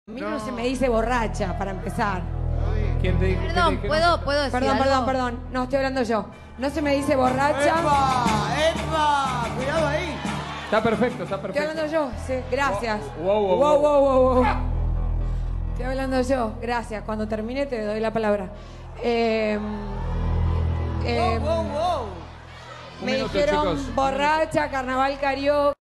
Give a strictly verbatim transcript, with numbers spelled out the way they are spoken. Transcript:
A mí no, no se me dice borracha, para empezar. ¿Quién te dijo? Perdón, ¿Quién te ¿puedo, dijo? ¿puedo decir Perdón, algo? perdón, perdón. No, estoy hablando yo. No se me dice borracha. ¡Epa! ¡Epa! ¡Cuidado ahí! Está perfecto, está Estoy perfecto. hablando yo, sí. Gracias. Wow, wow, wow, wow. wow, wow, wow. Estoy hablando yo. Gracias. Cuando termine te doy la palabra. Eh, eh, ¡Wow, wow, wow! Un me minuto, dijeron chicos. borracha, carnaval karaoke.